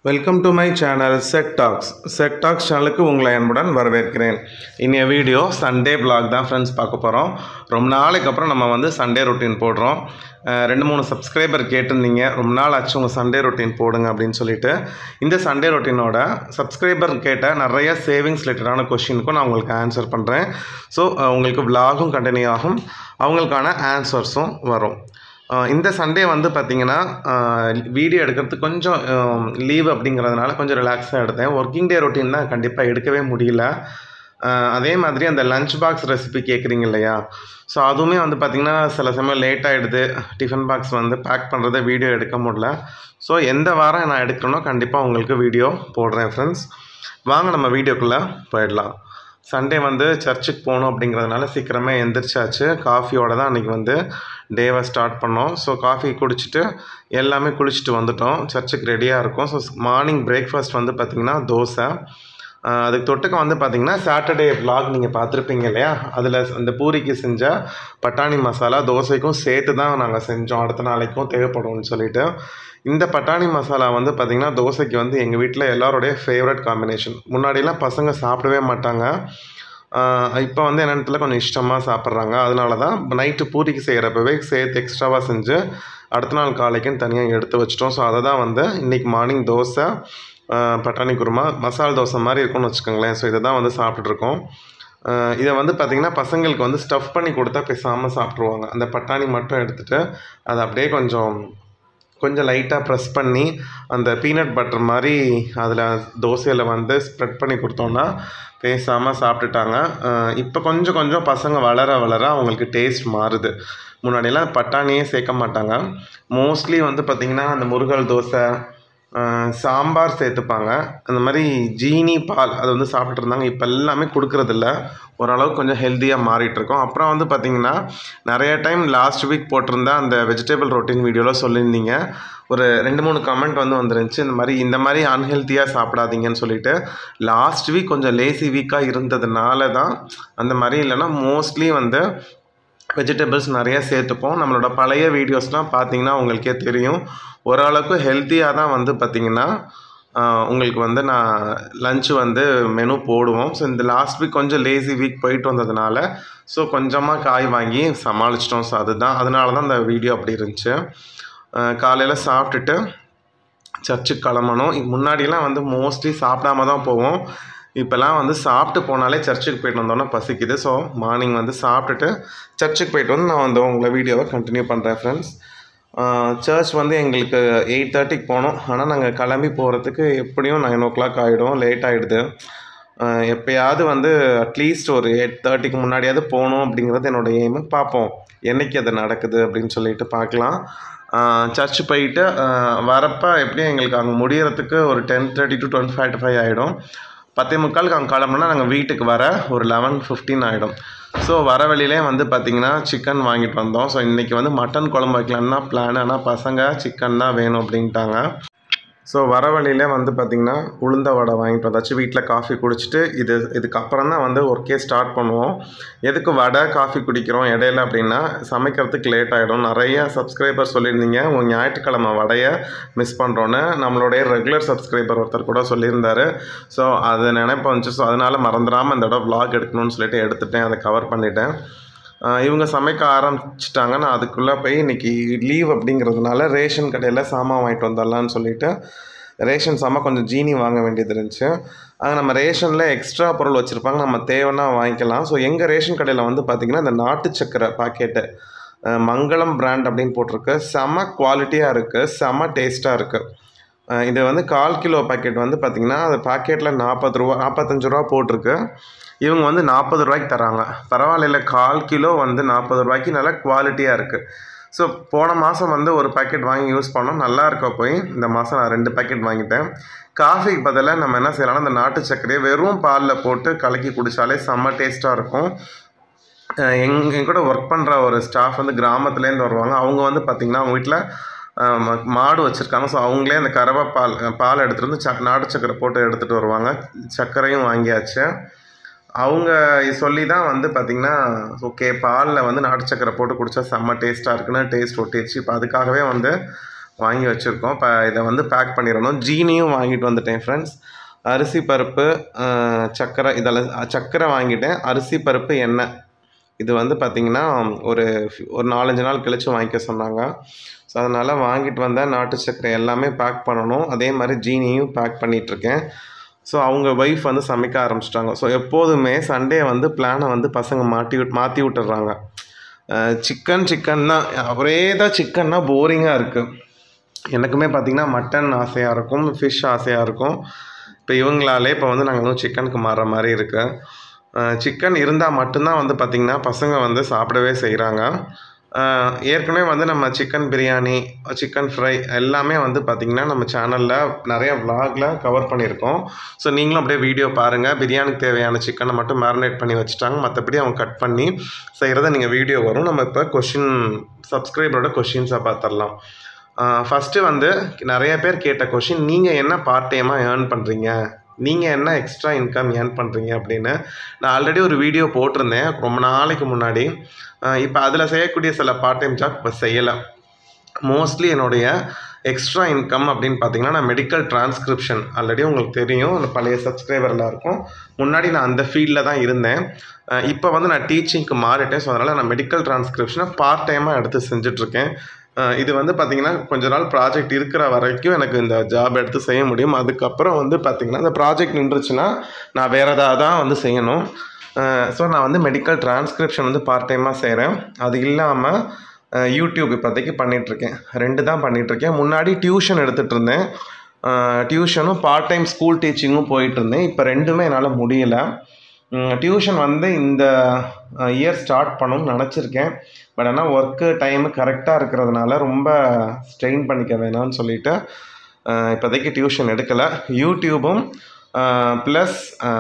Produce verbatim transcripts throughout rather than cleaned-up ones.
Welcome to my channel set talks set talks சேனலுக்கு உங்களை அன்புடன் வரவேற்கிறேன். இன்னைய வீடியோ சண்டே vlog தான் ஃப்ரெண்ட்ஸ் பார்க்க போகிறோம். ரொம்ப நாளைக்கு அப்புறம் நம்ம வந்து சண்டே ரொட்டீன் போடுறோம். ரெண்டு மூணு சப்ஸ்கிரைபர் கேட்டிருந்தீங்க, ரொம்ப நாள் ஆச்சு உங்கள் சண்டே ரொட்டீன் போடுங்க அப்படின்னு சொல்லிட்டு. இந்த சண்டே ரொட்டீனோட சப்ஸ்கிரைபர் கேட்ட நிறைய சேவிங்ஸ் ரிலேட்டடான கொஷினுக்கும் நான் உங்களுக்கு ஆன்சர் பண்ணுறேன். ஸோ உங்களுக்கு vlogகும் கண்டினியூ ஆகும், அவங்களுக்கான ஆன்சர்ஸும் வரும். இந்த சண்டே வந்து பார்த்திங்கன்னா வீடியோ எடுக்கிறதுக்கு கொஞ்சம் லீவ் அப்படிங்கிறதுனால கொஞ்சம் ரிலாக்ஸாக எடுத்தேன். ஒர்க்கிங் டே ரொட்டீன் தான் கண்டிப்பாக எடுக்கவே முடியல. அதே மாதிரி அந்த லஞ்ச் பாக்ஸ் ரெசிபி கேட்குறீங்க இல்லையா, ஸோ அதுவுமே வந்து பார்த்திங்கன்னா சில சமயம் லேட் ஆகிடுது. டிஃபன் பாக்ஸ் வந்து பேக் பண்ணுறதை வீடியோ எடுக்க முடியல. ஸோ எந்த வாரம் நான் எடுக்கிறேனோ கண்டிப்பாக உங்களுக்கு வீடியோ போடுறேன் ஃப்ரெண்ட்ஸ். வாங்க நம்ம வீடியோக்குள்ளே போயிடலாம். சண்டே வந்து சர்ச்சுக்கு போகணும் அப்படிங்கிறதுனால சீக்கிரமே எந்திரிச்சாச்சு. காஃபியோடு தான் அன்றைக்கி வந்து டேவை ஸ்டார்ட் பண்ணோம். ஸோ காஃபி குடிச்சிட்டு எல்லாமே குளிச்சுட்டு வந்துட்டோம். சர்ச்சுக்கு ரெடியாக இருக்கும். ஸோ மார்னிங் பிரேக்ஃபாஸ்ட் வந்து பார்த்திங்கன்னா தோசை. அதுக்கு தொட்டுக்க வந்து பார்த்திங்கன்னா சாட்டர்டே vlog நீங்கள் பார்த்துருப்பீங்க இல்லையா, அதில் அந்த பூரிக்கு செஞ்ச பட்டாணி மசாலா தோசைக்கும் சேர்த்து தான் நாங்கள் செஞ்சோம், அடுத்த நாளைக்கும் தேவைப்படும்னு சொல்லிவிட்டு. இந்த பட்டாணி மசாலா வந்து பார்த்திங்கன்னா தோசைக்கு வந்து எங்கள் வீட்டில் எல்லாரோடைய ஃபேவரட் காம்பினேஷன். முன்னாடிலாம் பசங்க சாப்பிடவே மாட்டாங்க, இப்போ வந்து என்னென்னத்துல கொஞ்சம் இஷ்டமாக சாப்பிட்றாங்க. அதனால தான் நைட்டு பூரிக்கு செய்கிறப்பவே சேர்த்து எக்ஸ்ட்ராவாக செஞ்சு அடுத்த நாள் காலைக்குன்னு தனியாக எடுத்து வச்சிட்டோம். ஸோ அதை தான் வந்து இன்றைக்கி மார்னிங் தோசை பட்டாணி குருமா மசால் தோசை மாதிரி இருக்கும்னு வச்சுக்கோங்களேன். ஸோ இதை தான் வந்து சாப்பிட்டுட்ருக்கோம். இதை வந்து பார்த்திங்கன்னா பசங்களுக்கு வந்து ஸ்டஃப் பண்ணி கொடுத்தா பேசாமல் சாப்பிட்ருவாங்க. அந்த பட்டாணி மட்டும் எடுத்துகிட்டு அதை அப்படியே கொஞ்சம் கொஞ்சம் லைட்டாக ப்ரெஸ் பண்ணி அந்த பீனட் பட்டர் மாதிரி அதில் தோசையில் வந்து ஸ்ப்ரெட் பண்ணி கொடுத்தோன்னா பேசாமல் சாப்பிட்டுட்டாங்க. இப்போ கொஞ்சம் கொஞ்சம் பசங்க வளர வளர அவங்களுக்கு டேஸ்ட் மாறுது. முன்னாடியெல்லாம் பட்டாணியே சேர்க்க மாட்டாங்க. மோஸ்ட்லி வந்து பார்த்திங்கன்னா அந்த முருகல் தோசை, சாம்பார் சேர்த்துப்பாங்க. அந்த மாதிரி ஜீனி பால் அது வந்து சாப்பிட்டுட்டு இருந்தாங்க. இப்போ எல்லாமே கொடுக்குறதில்ல, ஓரளவுக்கு கொஞ்சம் ஹெல்த்தியாக மாறிட்டுருக்கோம். அப்புறம் வந்து பார்த்திங்கன்னா நிறைய டைம் லாஸ்ட் வீக் போட்டிருந்தா அந்த வெஜிடபிள் ரொட்டீன் வீடியோவில் சொல்லியிருந்தீங்க. ஒரு ரெண்டு மூணு கமெண்ட் வந்து வந்துருந்துச்சு, இந்த மாதிரி இந்த மாதிரி அன்ஹெல்த்தியாக சாப்பிடாதீங்கன்னு சொல்லிட்டு. லாஸ்ட் வீக் கொஞ்சம் லேசி வீக்காக இருந்ததுனால தான் அந்த மாதிரி. இல்லைன்னா மோஸ்ட்லி வந்து வெஜிடபிள்ஸ் நிறைய சேர்த்துப்போம். நம்மளோட பழைய வீடியோஸ்லாம் பார்த்திங்கன்னா உங்களுக்கே தெரியும், ஓரளவுக்கு ஹெல்த்தியாக தான் வந்து பார்த்திங்கன்னா உங்களுக்கு வந்து நான் லஞ்சு வந்து மெனு போடுவோம். ஸோ இந்த லாஸ்ட் வீக் கொஞ்சம் லேசி வீக் போயிட்டு வந்ததுனால ஸோ கொஞ்சமாக காய் வாங்கி சமாளிச்சிட்டோம். ஸோ அதுதான் அதனால தான் அந்த வீடியோ அப்படி இருந்துச்சு. காலையில் சாப்பிட்டுட்டு சர்ச்சுக்கு கிளம்பணும். முன்னாடிலாம் வந்து மோஸ்ட்லி சாப்பிடாம தான் போவோம். இப்போல்லாம் வந்து சாப்பிட்டு போனாலே சர்ச்சுக்கு போய்ட்டு வந்தோன்னா பசிக்குது. ஸோ மார்னிங் வந்து சாப்பிட்டுட்டு சர்ச்சுக்கு போய்ட்டு வந்து நான் வந்து உங்களை வீடியோவை கண்டினியூ பண்ணுறேன் ஃப்ரெண்ட்ஸ். சர்ச் வந்து எங்களுக்கு எயிட் தேர்ட்டிக்கு போனோம். ஆனால் நாங்கள் கிளம்பி போகிறதுக்கு எப்படியும் நைன் ஓ கிளாக் ஆகிடும், லேட் ஆகிடுது. எப்போயாவது வந்து அட்லீஸ்ட் ஒரு எயிட் தேர்ட்டிக்கு முன்னாடியாவது போகணும் அப்படிங்கிறது என்னோடய எய்மு. பார்ப்போம் என்றைக்கு அது நடக்குது அப்படின்னு சொல்லிட்டு பார்க்கலாம். சர்ச்சு போயிட்டு வரப்போ எப்படியும் எங்களுக்கு அங்கே முடிகிறதுக்கு ஒரு ten thirty to twenty five to five ஆகிடும். பத்தே முக்காலுக்கு அங்கே கிளம்புனா நாங்கள் வீட்டுக்கு வர ஒரு லெவன் ஃபிஃப்டீன் ஆகிடும். ஸோ வர வழியிலே வந்து பார்த்திங்கன்னா சிக்கன் வாங்கிட்டு வந்தோம். ஸோ இன்றைக்கி வந்து மட்டன் குழம்பு வைக்கலான்னு தான் பிளான். ஆனால் பசங்க சிக்கன் தான் வேணும் அப்படின்ட்டாங்க. ஸோ வர வழியிலே வந்து பார்த்திங்கன்னா உளுந்த வடை வாங்கிட்டு வந்தாச்சு. வீட்டில் காஃபி குடிச்சிட்டு இது இதுக்கப்புறம் தான் வந்து ஒர்க்கே ஸ்டார்ட் பண்ணுவோம். எதுக்கு வடை காஃபி குடிக்கிறோம் இடையில அப்படின்னா சமைக்கிறதுக்கு லேட் ஆகிடும். நிறைய சப்ஸ்கிரைபர் சொல்லியிருந்தீங்க உங்கள் ஞாயிற்றுக்கிழமை வடையை மிஸ் பண்ணுறோன்னு. நம்மளுடைய ரெகுலர் சப்ஸ்கிரைபர் ஒருத்தர் கூட சொல்லியிருந்தார். ஸோ அது நினைப்ப வந்துச்சு. ஸோ அதனால் மறந்துடாமல் இந்த தடவை vlog எடுக்கணும்னு சொல்லிட்டு எடுத்துட்டேன், அதை கவர் பண்ணிட்டேன். இவங்க சமைக்க ஆரம்பிச்சிட்டாங்க. நான் அதுக்குள்ளே போய் இன்றைக்கி லீவ் அப்படிங்கிறதுனால ரேஷன் கடையில் சாமான் வாங்கிட்டு வந்துடலான்னு சொல்லிவிட்டு ரேஷன் சாமான் கொஞ்சம் ஜீனி வாங்க வேண்டியது இருந்துச்சு. அது நம்ம ரேஷனில் எக்ஸ்ட்ரா பொருள் வச்சுருப்பாங்க, நம்ம தேவைன்னா வாங்கிக்கலாம். ஸோ எங்கள் ரேஷன் கடையில் வந்து பார்த்திங்கன்னா இந்த நாட்டு சக்கரை பாக்கெட்டு மங்களம் பிராண்ட் அப்படின்னு போட்டிருக்கு. செம குவாலிட்டியாக இருக்குது, செம டேஸ்ட்டாக இருக்குது. இது வந்து கால் கிலோ பாக்கெட் வந்து பார்த்திங்கன்னா அது பாக்கெட்டில் நாற்பது ரூபா நாற்பத்தஞ்சு ரூபா போட்டிருக்கு. இவங்க வந்து நாற்பது ரூபாய்க்கு தராங்க. பரவாயில்ல, கால் கிலோ வந்து நாற்பது ரூபாய்க்கு நல்லா குவாலிட்டியாக இருக்குது. ஸோ போன மாதம் வந்து ஒரு பேக்கெட் வாங்கி யூஸ் பண்ணோம், நல்லா இருக்க போய் இந்த மாதம் நான் ரெண்டு பேக்கெட் வாங்கிட்டேன். காஃபிக்கு பதிலாக நம்ம என்ன செய்யலாம்னா இந்த நாட்டு சர்க்கரையை வெறும் பாலில் போட்டு கலக்கி குடித்தாலே செம்ம டேஸ்ட்டாக இருக்கும். எங் எங்க கூட ஒர்க் பண்ணுற ஒரு ஸ்டாஃப் வந்து கிராமத்துலேருந்து வருவாங்க. அவங்க வந்து பார்த்திங்கன்னா அவங்க வீட்டில் மாடு வச்சுருக்காங்க. ஸோ அவங்களே அந்த கறவை பால் பால் எடுத்துகிட்டு வந்து சக் நாட்டு சக்கரை போட்டு எடுத்துகிட்டு வருவாங்க. சர்க்கரையும் வாங்கியாச்சு. அவங்க சொல்லி தான் வந்து பார்த்திங்கன்னா ஓகே பாலில் வந்து நாட்டு சக்கரை போட்டு குடித்தா செம்ம டேஸ்ட்டாக இருக்குன்னு டேஸ்ட் ஒட்டிடுச்சு. இப்போ அதுக்காகவே வந்து வாங்கி வச்சுருக்கோம். இப்போ இதை வந்து பேக் பண்ணிடணும். ஜீனியும் வாங்கிட்டு வந்துட்டேன் ஃப்ரெண்ட்ஸ். அரிசி பருப்பு, சர்க்கரை, இதெல்லாம் சர்க்கரை வாங்கிட்டேன். அரிசி பருப்பு, எண்ணெய் இது வந்து பார்த்திங்கன்னா ஒரு ஒரு நாலஞ்சு நாள் கழித்து வாங்கிக்க சொன்னாங்க. ஸோ அதனால் வாங்கிட்டு வந்தால் நாட்டு சர்க்கரை எல்லாமே பேக் பண்ணணும். அதே மாதிரி ஜீனியும் பேக் பண்ணிகிட்ருக்கேன். ஸோ அவங்க ஒய்ஃப் வந்து சமைக்க ஆரம்பிச்சிட்டாங்க. ஸோ எப்போதுமே சண்டே வந்து பிளானை வந்து பசங்க மாட்டி விட் மாற்றி விட்டுறாங்க. சிக்கன் சிக்கன்னா ஒரே தான் சிக்கன்னா போரிங்காக இருக்குது. எனக்குமே பார்த்திங்கன்னா மட்டன் ஆசையாக இருக்கும், ஃபிஷ் ஆசையாக இருக்கும். இப்போ இவங்களாலே இப்போ வந்து நாங்கள் வந்து சிக்கனுக்கு மாறுற மாதிரி இருக்குது. சிக்கன் இருந்தால் மட்டும்தான் வந்து பார்த்திங்கன்னா பசங்க வந்து சாப்பிடவே செய்கிறாங்க. ஏற்கனவே வந்து நம்ம சிக்கன் பிரியாணி, சிக்கன் ஃப்ரை எல்லாமே வந்து பார்த்திங்கன்னா நம்ம சேனலில் நிறைய விலாகில் கவர் பண்ணியிருக்கோம். ஸோ நீங்களும் அப்படியே வீடியோ பாருங்கள். பிரியாணிக்கு தேவையான சிக்கனை மட்டும் மேரினேட் பண்ணி வச்சுட்டாங்க. மற்றபடி அவங்க கட் பண்ணி செய்கிறத நீங்கள் வீடியோ வரும். நம்ம இப்போ கொஷின் சப்ஸ்கிரைபரோட கொஷின்ஸாக பார்த்துடலாம். ஃபஸ்ட்டு வந்து நிறைய பேர் கேட்ட கொஷின், நீங்கள் என்ன பார்ட் டைமாக ஏர்ன் பண்ணுறீங்க, நீங்கள் என்ன எக்ஸ்ட்ரா இன்கம் ஏர்ன் பண்ணுறீங்க அப்படின்னு. நான் ஆல்ரெடி ஒரு வீடியோ போட்டிருந்தேன் ரொம்ப நாளைக்கு முன்னாடி. இப்போ அதில் செய்யக்கூடிய சில பார்ட் டைம் ஜாப் இப்போ செய்யலை. மோஸ்ட்லி என்னுடைய எக்ஸ்ட்ரா இன்கம் அப்படின்னு பார்த்தீங்கன்னா நான் மெடிக்கல் டிரான்ஸ்கிரிப்ஷன், ஆல்ரெடி உங்களுக்கு தெரியும், அந்த பழைய சப்ஸ்கிரைபர்லாம் இருக்கும். முன்னாடி நான் அந்த ஃபீல்டில் தான் இருந்தேன். இப்போ வந்து நான் டீச்சிங்க்கு மாறிட்டேன். ஸோ அதனால் நான் மெடிக்கல் டிரான்ஸ்கிரிப்ஷனை பார்ட் டைமாக எடுத்து செஞ்சிட்ருக்கேன். இது வந்து பார்த்திங்கன்னா கொஞ்ச நாள் ப்ராஜெக்ட் இருக்கிற வரைக்கும் எனக்கு இந்த ஜாப் எடுத்து செய்ய முடியும். அதுக்கப்புறம் வந்து பார்த்திங்கன்னா இந்த ப்ராஜெக்ட் நின்றுச்சுன்னா நான் வேறு ஏதாவது தான் வந்து செய்யணும். ஸோ நான் வந்து மெடிக்கல் டிரான்ஸ்கிரிப்ஷன் வந்து பார்ட் டைமாக செய்கிறேன். அது இல்லாமல் யூடியூப் இப்போதைக்கு பண்ணிகிட்ருக்கேன். ரெண்டு தான் பண்ணிகிட்ருக்கேன். முன்னாடி டியூஷன் எடுத்துகிட்டு இருந்தேன். டியூஷனும் பார்ட் டைம் ஸ்கூல் டீச்சிங்கும் போயிட்டுருந்தேன். இப்போ ரெண்டுமே என்னால் முடியலை. டியூஷன் வந்து இந்த இயர் ஸ்டார்ட் பண்ணணும்னு நினச்சிருக்கேன். பட் ஆனால் ஒர்க்கு டைமு கரெக்டாக இருக்கிறதுனால ரொம்ப ஸ்ட்ரெயின் பண்ணிக்க வேணாம்னு சொல்லிவிட்டு இப்போதைக்கு டியூஷன் எடுக்கலை. யூடியூபும் ப்ளஸ்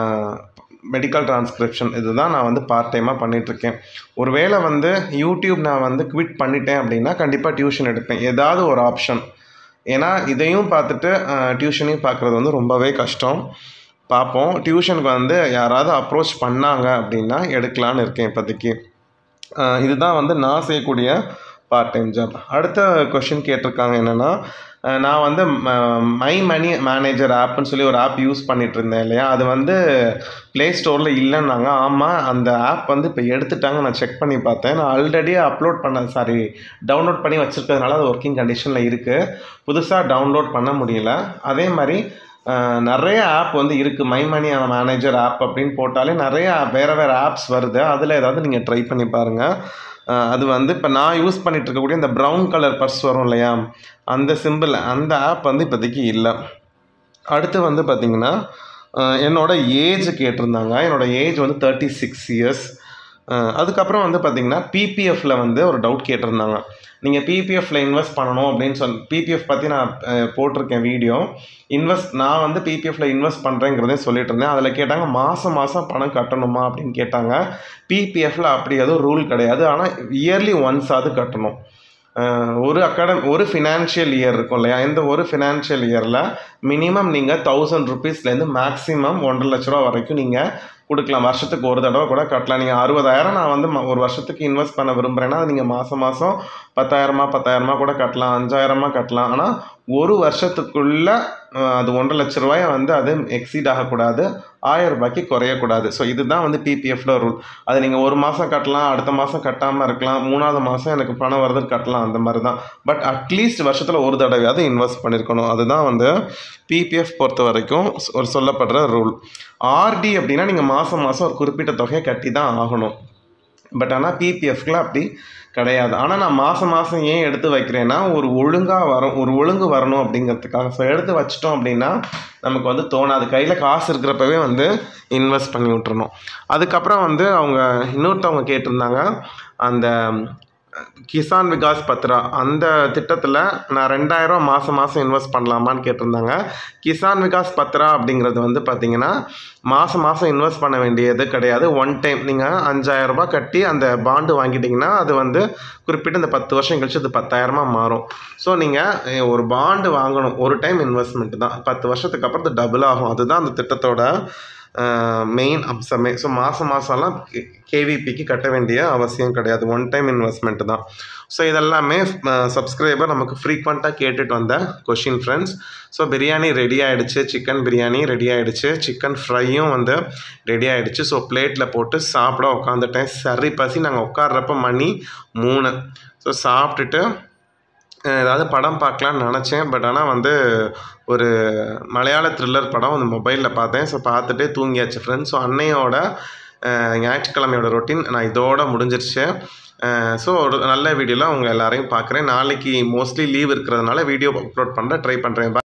மெடிக்கல் டிரான்ஸ்கிரிப்ஷன் இது தான் நான் வந்து பார்ட் டைமாக பண்ணிகிட்ருக்கேன். ஒருவேளை வந்து யூடியூப் நான் வந்து குவிட் பண்ணிட்டேன் அப்படின்னா கண்டிப்பாக டியூஷன் எடுப்பேன், ஏதாவது ஒரு ஆப்ஷன். ஏன்னா இதையும் பார்த்துட்டு டியூஷனையும் பார்க்குறது வந்து ரொம்பவே கஷ்டம். பார்ப்போம். டியூஷனுக்கு வந்து யாராவது அப்ரோச் பண்ணாங்க அப்படின்னா எடுக்கலான்னு இருக்கேன் இப்போதைக்கு. இதுதான் வந்து நான் செய்யக்கூடிய பார்ட் டைம் ஜாப். அடுத்த கொஷின் கேட்டிருக்காங்க என்னென்னா, நான் வந்து மை மணி மேனேஜர் ஆப்னு சொல்லி ஒரு ஆப் யூஸ் பண்ணிகிட்டு இருந்தேன் இல்லையா, அது வந்து ப்ளே ஸ்டோரில் இல்லைன்னாங்க. ஆமாம், அந்த ஆப் வந்து இப்போ எடுத்துட்டாங்க. நான் செக் பண்ணி பார்த்தேன். நான் ஆல்ரெடி அப்லோட் பண்ண சாரி டவுன்லோட் பண்ணி வச்சுருக்கிறதுனால அது ஒர்க்கிங் கண்டிஷனில் இருக்குது. புதுசாக டவுன்லோட் பண்ண முடியல. அதே மாதிரி நிறைய ஆப் வந்து இருக்குது. மை மணி மேனேஜர் ஆப் அப்படின்னு போட்டாலே நிறைய வேறு வேறு ஆப்ஸ் வருது. அதில் ஏதாவது நீங்கள் ட்ரை பண்ணி பாருங்கள். அது வந்து இப்போ நான் யூஸ் பண்ணிகிட்டு இருக்கக்கூடிய இந்த ப்ரௌன் கலர் பர்ஸ் வரும் இல்லையா, அந்த சிம்பிள் அந்த ஆப் வந்து இப்போதைக்கு இல்லை. அடுத்து வந்து பார்த்திங்கன்னா என்னோடய ஏஜ் கேட்டிருந்தாங்க. என்னோடய ஏஜ் வந்து தேர்ட்டி சிக்ஸ் இயர்ஸ். அதுக்கப்புறம் வந்து பார்த்திங்கன்னா பிபிஎஃப்பில் வந்து ஒரு டவுட் கேட்டிருந்தாங்க. நீங்கள் பிபிஎஃப்ல இன்வெஸ்ட் பண்ணணும் அப்படின்னு சொல்லி பிபிஎஃப் பற்றி நான் போட்டிருக்கேன் வீடியோ. இன்வெஸ்ட் நான் வந்து பிபிஎஃப்ல இன்வெஸ்ட் பண்ணுறேங்கிறதே சொல்லிட்டு இருந்தேன். அதில் கேட்டாங்க மாதம் மாதம் பணம் கட்டணுமா அப்படின்னு கேட்டாங்க. பிபிஎஃப்ல அப்படி எதுவும் ரூல் கிடையாது. ஆனால் இயர்லி ஒன்ஸ் அது கட்டணும். ஒரு அகாடமி ஒரு ஃபினான்ஷியல் இயர் இருக்கும் இல்லையா, இந்த ஒரு ஃபினான்ஷியல் இயரில் மினிமம் நீங்கள் தௌசண்ட் ருபீஸ்லேருந்து மேக்ஸிமம் ஒன்றரை லட்ச ரூபா வரைக்கும் நீங்கள் கொடுக்கலாம். வருஷத்துக்கு ஒரு தடவை கூட கட்டலாம். நீங்கள் அறுபதாயிரம் நான் வந்து ஒரு வருஷத்துக்கு இன்வெஸ்ட் பண்ண விரும்புகிறேன்னா நீங்கள் மாதம் மாதம் பத்தாயிரமா பத்தாயிரமா கூட கட்டலாம், அஞ்சாயிரமா கட்டலாம். ஆனால் ஒரு வருஷத்துக்குள்ளே அது ஒன்றரை லட்ச ரூபாயை வந்து அது எக்ஸீட் ஆகக்கூடாது, ஆயிரம் ரூபாய்க்கு குறையக்கூடாது. ஸோ இதுதான் வந்து பிபிஎஃப்ல ரூல். அது நீங்கள் ஒரு மாதம் கட்டலாம், அடுத்த மாதம் கட்டாமல் இருக்கலாம், மூணாவது மாதம் எனக்கு பணம் வருது கட்டலாம், அந்த மாதிரி தான். பட் அட்லீஸ்ட் வருஷத்தில் ஒரு தடவையாவது இன்வெஸ்ட் பண்ணியிருக்கணும். அதுதான் வந்து பிபிஎஃப் பொறுத்த வரைக்கும் ஒரு சொல்லப்படுற ரூல். ஆர்டி அப்படின்னா நீங்கள் மாதம் மாதம் ஒரு குறிப்பிட்ட தொகையை கட்டி தான் ஆகணும். பட் ஆனால் பிபிஎஃப்ல அப்படி கிடையாது. ஆனால் நான் மாதம் மாதம் ஏன் எடுத்து வைக்கிறேன்னா ஒரு ஒழுங்காக வரும் ஒரு ஒழுங்கு வரணும் அப்படிங்கிறதுக்காக. ஸோ எடுத்து வச்சிட்டோம் அப்படின்னா நமக்கு வந்து தோணாது. கையில் காசு இருக்கிறப்பவே வந்து இன்வெஸ்ட் பண்ணி விட்டுறணும். அதுக்கப்புறம் வந்து அவங்க இன்னொருத்தவங்க கேட்டிருந்தாங்க, அந்த கிசான் விகாஸ் பத்ரா அந்த திட்டத்தில் நான் ரெண்டாயிரம் மாதம் மாதம் இன்வெஸ்ட் பண்ணலாமான்னு கேட்டிருந்தாங்க. கிசான் விகாஸ் பத்ரா அப்படிங்கிறது வந்து பார்த்திங்கன்னா மாதம் மாதம் இன்வெஸ்ட் பண்ண வேண்டியது கிடையாது. ஒன் டைம் நீங்கள் அஞ்சாயிரம் ரூபாய் கட்டி அந்த பாண்டு வாங்கிட்டிங்கன்னா அது வந்து குறிப்பிட்ட இந்த பத்து வருஷம் கழிச்சு அது பத்தாயிரமாக மாறும். ஸோ நீங்கள் ஒரு பாண்டு வாங்கணும், ஒரு டைம் இன்வெஸ்ட்மெண்ட் தான், பத்து வருஷத்துக்கு அப்புறம் அது டபுள் ஆகும். அதுதான் அந்த திட்டத்தோட மெயின் அம்சமே. ஸோ மாதம் மாதம்லாம் கேவிபிக்கு கட்ட வேண்டிய அவசியம் கிடையாது, ஒன் டைம் இன்வெஸ்ட்மெண்ட்டு தான். ஸோ இதெல்லாமே சப்ஸ்கிரைபர் நமக்கு ஃப்ரீக்வெண்ட்டாக கேட்டுட்டு வந்த question friends. So biryani ready ஆகிடுச்சு, சிக்கன் பிரியாணி ரெடி ஆகிடுச்சு, சிக்கன் ஃப்ரையும் வந்து ரெடி ஆகிடுச்சு. ஸோ பிளேட்டில் போட்டு சாப்பிட உட்காந்துட்டேன். சரி பசி, நாங்கள் உட்கார்றப்ப மணி மூணு. ஸோ சாப்பிட்டுட்டு ஏதாவது படம் பார்க்கலான்னு நினச்சேன். பட் ஆனால் வந்து ஒரு மலையாள த்ரில்லர் படம் வந்து மொபைலில் பார்த்தேன். ஸோ பார்த்துட்டே தூங்கியாச்சு ஃப்ரெண்ட்ஸ். ஸோ அன்னையோட ஞாயிற்றுக்கிழமையோட ரொட்டீன் நான் இதோட முடிஞ்சிருச்சு. ஸோ ஒரு நல்ல வீடியோவில் உங்கள் எல்லாரையும் பார்க்குறேன். நாளைக்கு மோஸ்ட்லி லீவ் இருக்கிறதுனால வீடியோ அப்லோட் பண்ண ட்ரை பண்ணுறேன்.